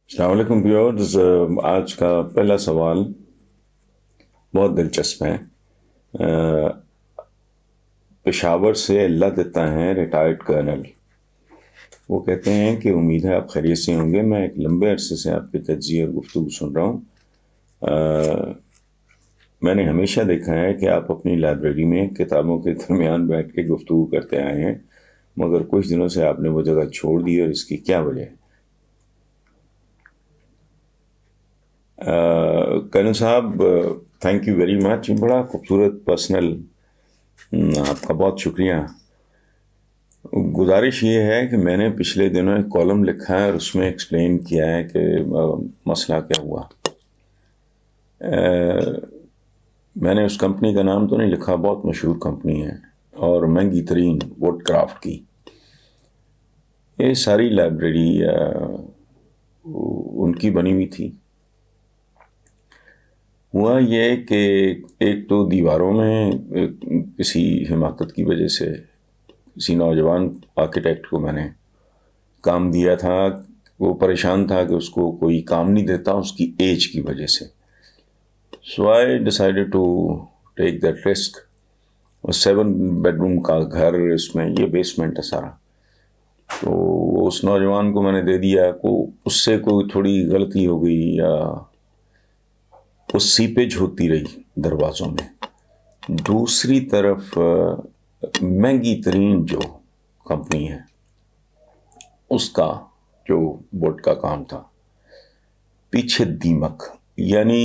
السلام علیکم ویورز، آج کا پہلا سوال بہت دلچسپ ہے۔ پشاور سے اللہ دیتا ہے ریٹائرڈ کرنل، وہ کہتے ہیں کہ امید ہے آپ خیریت سے ہوں گے۔ میں ایک لمبے عرصے سے آپ کے تجزیے اور گفتگو سن رہا ہوں۔ میں نے ہمیشہ دیکھا ہے کہ آپ اپنی لائبریری میں کتابوں کے درمیان بیٹھ کے گفتگو کرتے آئے ہیں، مگر کچھ دنوں سے آپ نے وہ جگہ چھوڑ دی، اور اس کی کیا وجہ ہے؟ کرنل صاحب، تھینک یو ویری مچ، بڑا خوبصورت پرسنل، آپ کا بہت شکریہ۔ گزارش یہ ہے کہ میں نے پچھلے دنوں ایک کالم لکھا ہے اور اس میں ایکسپلین کیا ہے کہ مسئلہ کیا ہوا۔ میں نے اس کمپنی کا نام تو نہیں لکھا، بہت مشہور کمپنی ہے اور مہنگی ترین ووڈ کرافٹ کی۔ یہ ساری لائبریری ان کی بنی ہوئی تھی۔ ہوا یہ کہ ایک تو دیواروں میں کسی حماقت کی وجہ سے کسی نوجوان آرکیٹیکٹ کو میں نے کام دیا تھا، وہ پریشان تھا کہ اس کو کوئی کام نہیں دیتا اس کی ایج کی وجہ سے۔ So I decided to take that risk. 7 bedroom کا گھر، اس میں یہ بیسمنٹ ہے سارا، تو اس نوجوان کو میں نے دے دیا۔ اس سے کوئی تھوڑی غلطی ہو گئی یا وہ سیپیج ہوتی رہی دروازوں میں۔ دوسری طرف مہنگی ترین جو کمپنی ہے اس کا جو بورڈ کا کام تھا، پیچھے دیمک، یعنی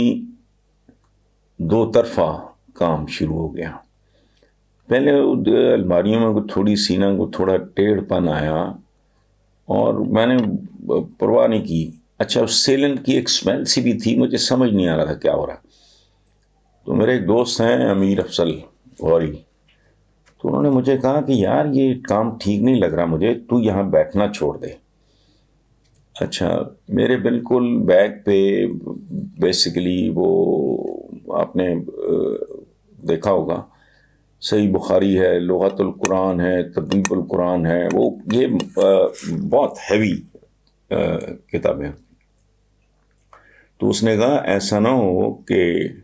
دو طرفہ کام شروع ہو گیا۔ پہلے الماریوں میں تھوڑی سینہ کو تھوڑا ٹیڑھ پن آیا اور میں نے پرواہ نہیں کی۔ اچھا، اس سیلن کی ایک سمیل سی بھی تھی، مجھے سمجھ نہیں آ رہا تھا کیا ہو رہا۔ تو میرے ایک دوست ہیں امیر افضل غوری، تو انہوں نے مجھے کہا کہ یار یہ کام ٹھیک نہیں لگ رہا مجھے، تو یہاں بیٹھنا چھوڑ دے۔ اچھا، میرے بالکل بیک پہ بیسیکلی وہ آپ نے دیکھا ہوگا صحیح بخاری ہے، لغت القرآن ہے، تدوین القرآن ہے، وہ یہ بہت ہیوی کتابیں۔ تو اس نے کہا ایسا نہ ہو کہ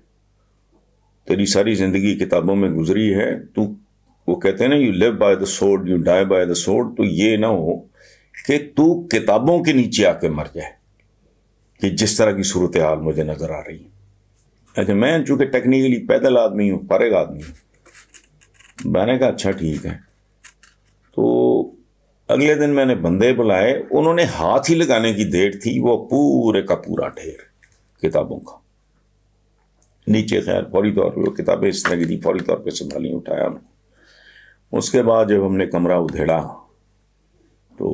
تیری ساری زندگی کتابوں میں گزری ہے، تو وہ کہتے ہیں نا you live by the sword you die by the sword, تو یہ نہ ہو کہ تو کتابوں کے نیچے آ کے مر جائے، کہ جس طرح کی صورتحال مجھے نظر آ رہی ہے۔ اچھا، میں چونکہ ٹیکنیکلی پیدل آدمی ہوں، فارغ آدمی ہوں، میں نے کہا اچھا ٹھیک ہے۔ تو اگلے دن میں نے بندے بلائے، انہوں نے ہاتھ ہی لگانے کی دیر تھی، وہ پورے کا پورا ڈھیر کتابوں کا نیچے، خیر فوری طور پہ وہ کتابیں اس طرح کی تھی، فوری طور پہ سنبھالی، اٹھایا انہوں نے۔ اس کے بعد جب ہم نے کمرہ ادھیڑا تو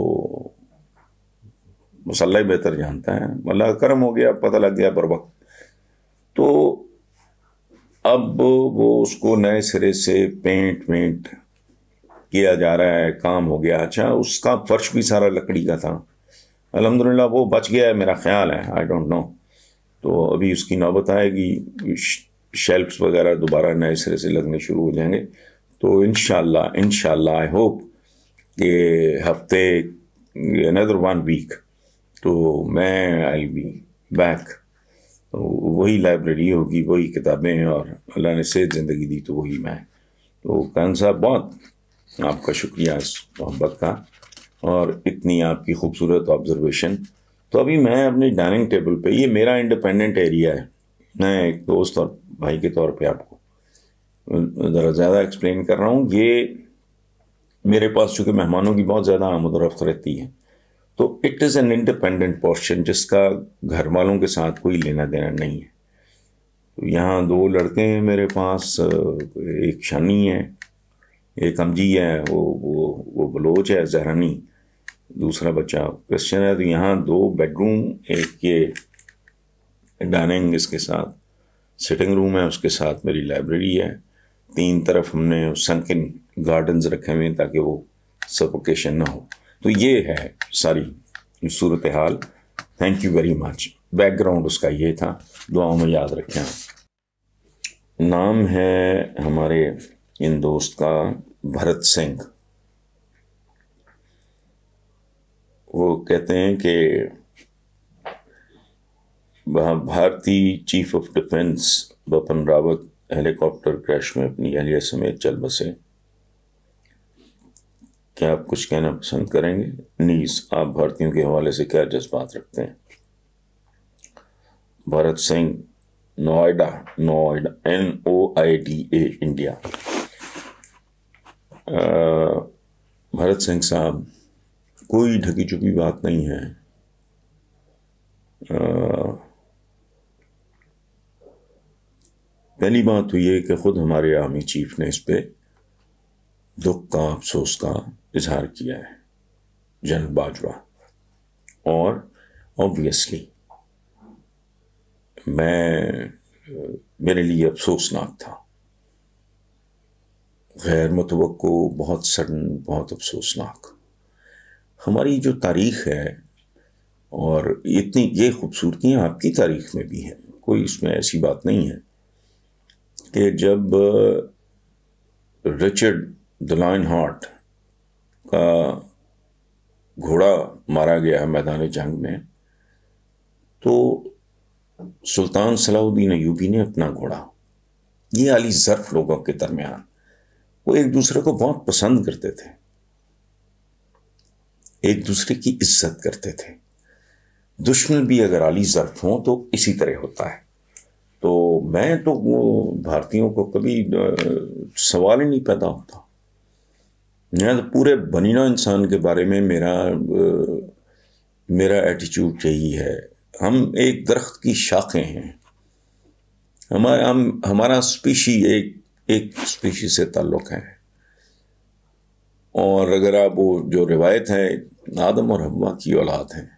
مسلح بہتر جانتا ہے، اللہ کا کرم ہو گیا، پتہ لگ گیا بر وقت۔ تو اب وہ اس کو نئے سرے سے پینٹ کیا جا رہا ہے، کام ہو گیا۔ اچھا، اس کا فرش بھی سارا لکڑی کا تھا، الحمدللہ وہ بچ گیا ہے میرا خیال ہے، آئی ڈونٹ نو۔ تو ابھی اس کی نوبت آئے گی، شیلفز وغیرہ دوبارہ نئے سرے سے لگنے شروع ہو جائیں گے۔ تو انشاءاللہ آئی ہوپ کہ ہفتے another 1 week تو میں آئی بی بیک، وہی لائبریری ہوگی، وہی کتابیں، اور اللہ نے صحت زندگی دی تو وہی میں۔ تو کان صاحب بہت آپ کا شکریہ اس محبت کا اور اتنی آپ کی خوبصورت آبزرویشن۔ تو ابھی میں اپنی ڈائننگ ٹیبل پہ، یہ میرا انڈیپینڈنٹ ایریا ہے، میں ایک دوست اور بھائی کے طور پہ آپ کو ذرا زیادہ ایکسپلین کر رہا ہوں۔ یہ میرے پاس چونکہ مہمانوں کی بہت زیادہ آمد و رفت رہتی ہے، تو it is an independent portion جس کا گھر والوں کے ساتھ کوئی لینا دینا نہیں ہے۔ تو یہاں 2 لڑکے ہیں میرے پاس، ایک شانی ہے، ایک امجی ہے، وہ بلوچ ہے زہرانی، دوسرا بچہ کرسچن ہے۔ تو یہاں 2 بیڈروم، ایک یہ ڈائننگ، اس کے ساتھ سٹنگ روم ہے، اس کے ساتھ میری لائبریری ہے، 3 طرف ہم نے سنکن گارڈنز رکھے ہوئے ہیں تاکہ وہ سفوکیشن نہ ہو۔ تو یہ ہے ساری صورتحال۔ Thank you very much. Background اس کا یہ تھا، دعاؤں میں یاد رکھیں۔ نام ہے ہمارے ان دوست کا بھرت سنگھ۔ وہ کہتے ہیں کہ وہاں بھارتی chief of defence Bipin Rawat helicopter crash میں اپنی اہلیہ سمیت چل بسے. کیا آپ کچھ کہنا پسند کریں گے؟ نیز آپ بھارتیوں کے حوالے سے کیا جذبات رکھتے ہیں؟ Bharat Singh Noida NOIDA India. بھرت سنگھ صاحب، کوئی ڈھکی چپی بات نہیں ہے. پہلی بات تو یہ کہ خود ہمارے آرمی چیف نے اس پہ دکھ کا، افسوس کا اظہار کیا ہے، جنرل باجوہ. اور آبویسلی میرے لیے افسوسناک تھا، غیر متوقع، بہت سڈن، بہت افسوسناک. ہماری جو تاریخ ہے، اور اتنی یہ خوبصورتیاں آپ کی تاریخ میں بھی ہیں، کوئی اس میں ایسی بات نہیں ہے کہ جب رچرڈ دی لائن ہارٹ کا گھوڑا مارا گیا میدان جنگ میں، تو سلطان صلاح الدین ایوبی نے اپنا گھوڑا، یہ عالی ظرف لوگوں کے درمیان، وہ ایک دوسرے کو بہت پسند کرتے تھے، ایک دوسرے کی عزت کرتے تھے. دشمن بھی اگر عالی ظرف ہوں تو اسی طرح ہوتا ہے. تو میں تو وہ بھارتیوں کو کبھی سوال ہی نہیں پیدا ہوتا. میں تو پورے بنینا انسان کے بارے میں میرا ایٹیچیوڈ یہی ہے. ہم ایک درخت کی شاخیں ہیں، ہمارا اسپیشی ایک اسپیشی سے تعلق ہے. اور اگر آپ وہ جو روایت ہے آدم اور حوا کی اولاد ہیں،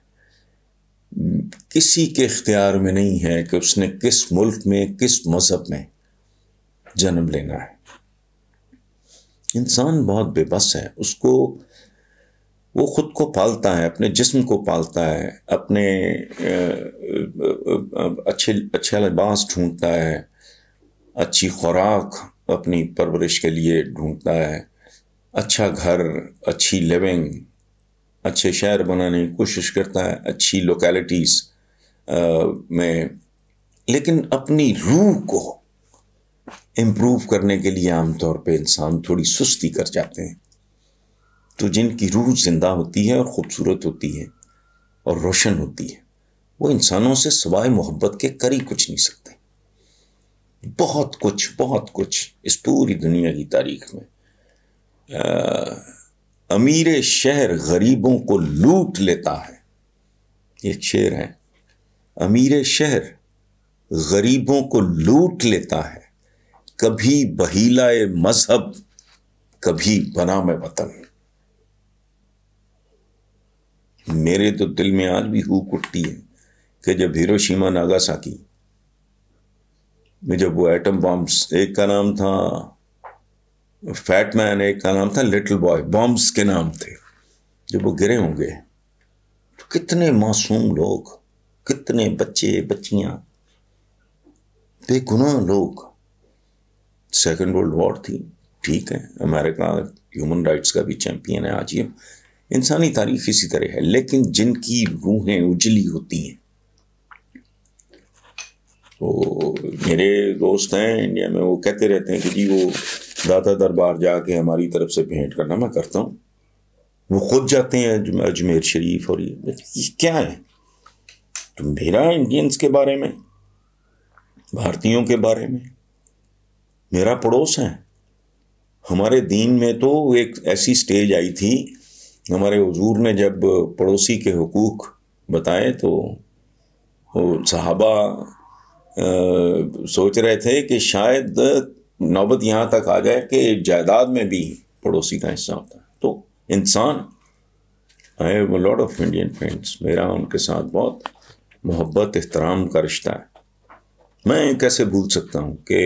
کسی کے اختیار میں نہیں ہے کہ اس نے کس ملک میں، کس مذہب میں جنم لینا ہے. انسان بہت بے بس ہے. اس کو، وہ خود کو پالتا ہے، اپنے جسم کو پالتا ہے، اپنے اچھا لباس ڈھونڈتا ہے، اچھی خوراک اپنی پرورش کے لیے ڈھونڈتا ہے، اچھا گھر، اچھی لیونگ، اچھے شہر بنانے کی کوشش کرتا ہے، اچھی لوکیلٹیز میں. لیکن اپنی روح کو امپروو کرنے کے لیے عام طور پہ انسان تھوڑی سستی کر جاتے ہیں. تو جن کی روح زندہ ہوتی ہے اور خوبصورت ہوتی ہے اور روشن ہوتی ہے، وہ انسانوں سے سوائے محبت کے کر ہی کچھ نہیں سکتے. بہت کچھ اس پوری دنیا کی تاریخ میں امیر شہر غریبوں کو لوٹ لیتا ہے. یہ شعر ہے، امیر شہر غریبوں کو لوٹ لیتا ہے، کبھی بہیلا مذہب، کبھی بنام وطن. میرے تو دل میں آج بھی ہوک اٹھتی ہے کہ جب ہیروشیما ناگاساکی میں جب وہ ایٹم بامبس، ایک کا نام تھا فیٹ مین، ایک کا نام تھا لٹل بوائے، بامبس کے نام تھے، جب وہ گرے ہوں گے تو کتنے معصوم لوگ، کتنے بچے بچیاں، بے گناہ لوگ. سیکنڈ ورلڈ وار تھی، ٹھیک ہے، امریکہ ہیومن رائٹس کا بھی چیمپئن ہے آج. یہ انسانی تاریخ اسی طرح ہے. لیکن جن کی روحیں اجلی ہوتی ہیں، تو میرے دوست ہیں انڈیا میں، وہ کہتے رہتے ہیں کہ جی وہ داتا دربار جا کے ہماری طرف سے بھیंٹ کرنا. میں کرتا ہوں، وہ خود جاتے ہیں اجمیر شریف. اور یہ کیا ہے؟ تو میرا انڈینز کے بارے میں، بھارتیوں کے بارے میں، میرا پڑوس ہے. ہمارے دین میں تو ایک ایسی سٹیج آئی تھی، ہمارے حضور نے جب پڑوسی کے حقوق بتائے تو صحابہ سوچ رہے تھے کہ شاید نوبت یہاں تک آ جائے کہ جائیداد میں بھی پڑوسی کا حصہ ہوتا ہے. تو انسان، I have a lot of Indian friends، میرا ان کے ساتھ بہت محبت، احترام کا رشتہ ہے. میں کیسے بھول سکتا ہوں کہ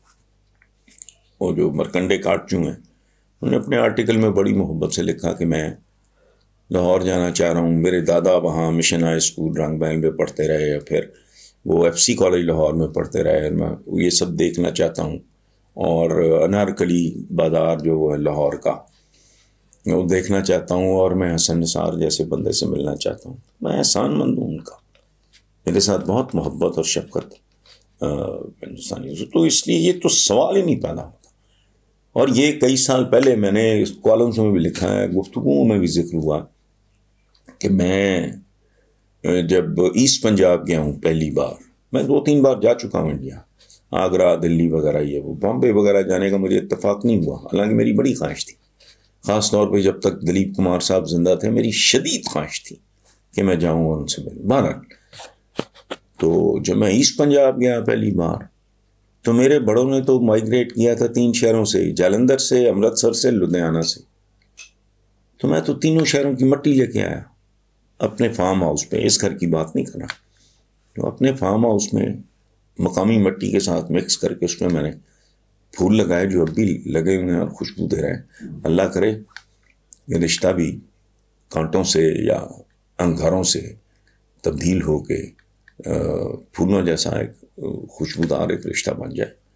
وہ جو مرکنڈے کاٹجو ہیں، انہوں نے اپنے آرٹیکل میں بڑی محبت سے لکھا کہ میں لاہور جانا چاہ رہا ہوں. میرے دادا وہاں مشن ہائی اسکول رنگ بہن میں پڑھتے رہے، اور پھر وہ FC کالج لاہور میں پڑھتے رہے. میں یہ سب دیکھنا چاہتا ہوں. اور انارکلی بازار جو ہے لاہور کا، وہ دیکھنا چاہتا ہوں. اور میں حسن نثار جیسے بندے سے ملنا چاہتا ہوں. میں احسان مند ہوں ان کا. میرے ساتھ بہت محبت اور شفقت ہندوستانیوں سے، تو اس لیے یہ تو سوال ہی نہیں پیدا ہوتا. اور یہ کئی سال پہلے میں نے اس کالمس میں بھی لکھا ہے، گفتگو میں بھی ذکر ہوا کہ میں جب ایسٹ پنجاب گیا ہوں پہلی بار، میں 2-3 بار جا چکا ہوں انڈیا، آگرہ، دلی وغیرہ، یہ وہ بامبے وغیرہ جانے کا مجھے اتفاق نہیں ہوا، حالانکہ میری بڑی خواہش تھی. خاص طور پہ جب تک دلیپ کمار صاحب زندہ تھے میری شدید خواہش تھی کہ میں جاؤں اور ان سے ملوں. بہرحال تو جب میں ایسٹ پنجاب گیا پہلی بار، تو میرے بڑوں نے تو مائیگریٹ کیا تھا 3 شہروں سے، جالندھر سے، امرتسر سے، لدھیانہ سے. تو میں تو تینوں شہروں کی مٹی لے کے آیا اپنے فارم ہاؤس پہ. اس گھر کی بات نہیں کرنا، تو اپنے فارم ہاؤس میں مقامی مٹی کے ساتھ مکس کر کے اس میں نے پھول لگائے جو اب بھی لگے ہوئے ہیں اور خوشبو دے رہے ہیں. اللہ کرے یہ رشتہ بھی کانٹوں سے یا انگاروں سے تبدیل ہو کے پھولوں جیسا ایک خوشبودار ایک رشتہ بن جائے.